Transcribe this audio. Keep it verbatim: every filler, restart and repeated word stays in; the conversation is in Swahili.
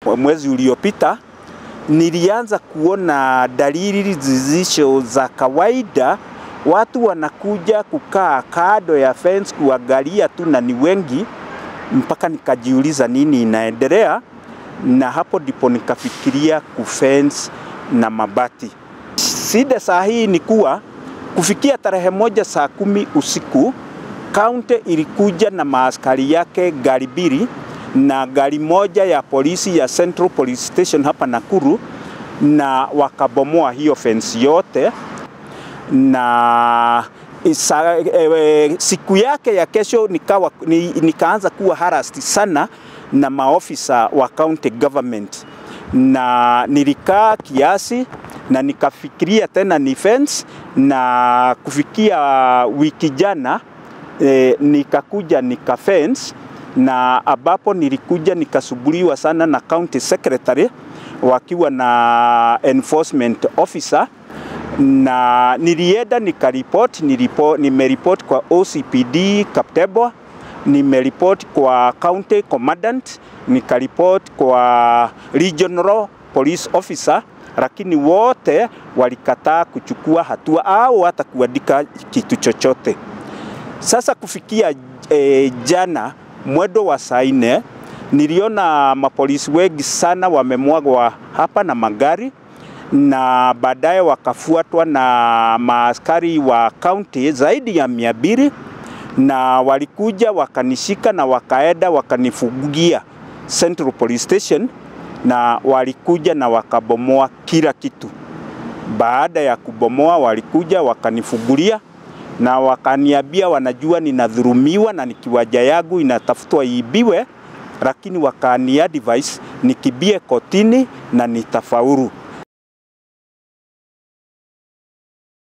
mwezi uliopita, nilianza kuona dalili zisizo za kawaida. Watu wanakuja kukaa kando ya fence kuangalia tu na ni wengi, mpaka nikajiuliza nini inaendelea, na hapo ndipo nikafikiria kufence na mabati. Shida saa hii ni kuwa kufikia tarehe moja saa kumi usiku, county ilikuja na maaskari yake gari mbili na gari moja ya polisi ya Central Police Station hapa Nakuru, na wakabomoa hiyo fence yote. Na isa, e, siku yake ya kesho nikawa, ni, nikaanza kuwa harassed sana na maofisa wa County Government, na nilikaa kiasi na nikafikiria tena ni fence, na kufikia wiki jana e, nikakuja nika fence, na abapo nilikuja nikasubuliwa sana na County Secretary wakiwa na enforcement officer, na nilienda nikaripoti, nimeripoti kwa O C P D Kaptebo, nimeripoti kwa County Commandant, nikaripoti kwa Regional Police Officer, lakini wote walikataa kuchukua hatua au hata kuandika kitu chochote. Sasa kufikia e, jana mwendo wa saa nne, niliona mapolisi wengi sana wamemwagwa hapa na magari, na baadaye wakafuatwa na maaskari wa county zaidi ya mia mbili, na walikuja wakanishika na wakaenda wakanifungia Central Police Station, na walikuja na wakabomoa kila kitu. Baada ya kubomoa walikuja wakanifungulia na wakaniambia wanajua ninadhulumiwa na nikiwaja yangu inatafutwa ibiwe, lakini wakani advise nikibie kotini na nitafaulu.